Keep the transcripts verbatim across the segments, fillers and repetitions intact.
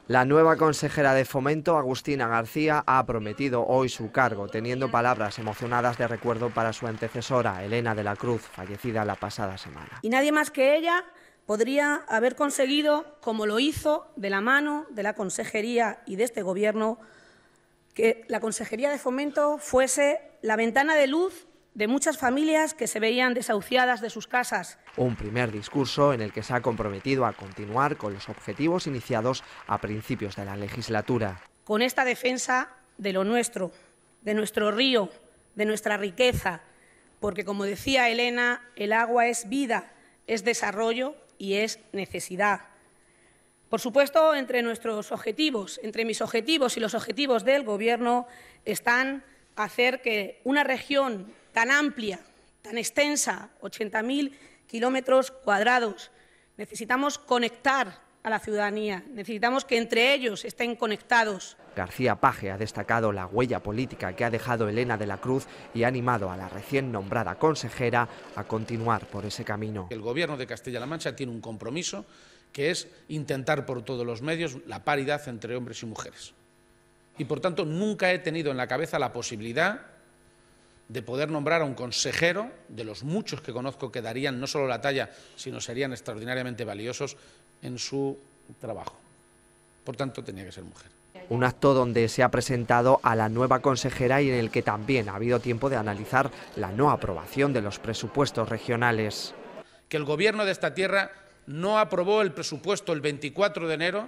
La nueva consejera de Fomento, Agustina García, ha prometido hoy su cargo, teniendo palabras emocionadas de recuerdo para su antecesora, Elena de la Cruz, fallecida la pasada semana. Y nadie más que ella podría haber conseguido, como lo hizo de la mano de la Consejería y de este Gobierno, que la Consejería de Fomento fuese la ventana de luz de muchas familias que se veían desahuciadas de sus casas. Un primer discurso en el que se ha comprometido a continuar con los objetivos iniciados a principios de la legislatura. Con esta defensa de lo nuestro, de nuestro río, de nuestra riqueza, porque, como decía Elena, el agua es vida, es desarrollo y es necesidad. Por supuesto, entre nuestros objetivos, entre mis objetivos y los objetivos del Gobierno, están hacer que una región tan amplia, tan extensa, ochenta mil kilómetros cuadrados, necesitamos conectar a la ciudadanía, necesitamos que entre ellos estén conectados. García Paje ha destacado la huella política que ha dejado Elena de la Cruz y ha animado a la recién nombrada consejera a continuar por ese camino. El Gobierno de Castilla-La Mancha tiene un compromiso que es intentar por todos los medios la paridad entre hombres y mujeres. Y, por tanto, nunca he tenido en la cabeza la posibilidad de poder nombrar a un consejero, de los muchos que conozco que darían no solo la talla, sino serían extraordinariamente valiosos en su trabajo. Por tanto, tenía que ser mujer. Un acto donde se ha presentado a la nueva consejera y en el que también ha habido tiempo de analizar la no aprobación de los presupuestos regionales. Que el Gobierno de esta tierra no aprobó el presupuesto el veinticuatro de enero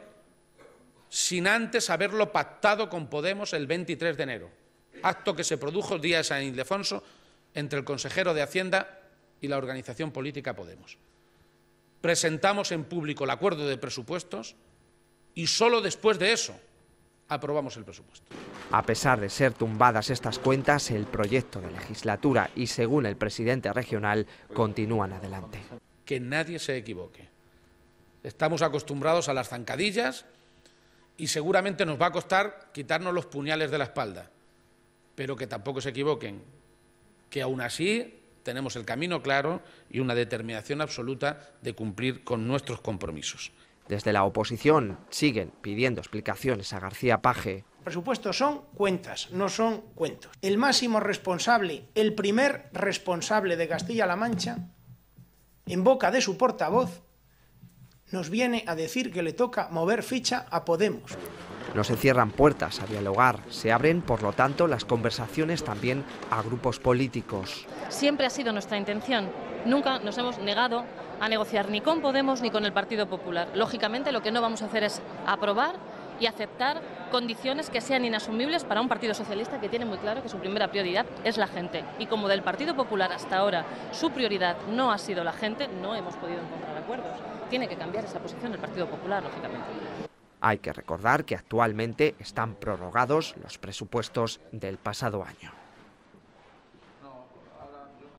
sin antes haberlo pactado con Podemos el veintitrés de enero. Acto que se produjo el día de San Ildefonso entre el consejero de Hacienda y la organización política Podemos. Presentamos en público el acuerdo de presupuestos y solo después de eso aprobamos el presupuesto. A pesar de ser tumbadas estas cuentas, el proyecto de legislatura y, según el presidente regional, continúan adelante. Que nadie se equivoque. Estamos acostumbrados a las zancadillas y seguramente nos va a costar quitarnos los puñales de la espalda. Pero que tampoco se equivoquen, que aún así tenemos el camino claro y una determinación absoluta de cumplir con nuestros compromisos. Desde la oposición siguen pidiendo explicaciones a García Paje. Los presupuestos son cuentas, no son cuentos. El máximo responsable, el primer responsable de Castilla-La Mancha, en boca de su portavoz, nos viene a decir que le toca mover ficha a Podemos. No se cierran puertas a dialogar, se abren, por lo tanto, las conversaciones también a grupos políticos. Siempre ha sido nuestra intención. Nunca nos hemos negado a negociar ni con Podemos ni con el Partido Popular. Lógicamente, lo que no vamos a hacer es aprobar y aceptar condiciones que sean inasumibles para un Partido Socialista que tiene muy claro que su primera prioridad es la gente. Y como del Partido Popular hasta ahora su prioridad no ha sido la gente, no hemos podido encontrar acuerdos. Tiene que cambiar esa posición el Partido Popular, lógicamente. Hay que recordar que actualmente están prorrogados los presupuestos del pasado año.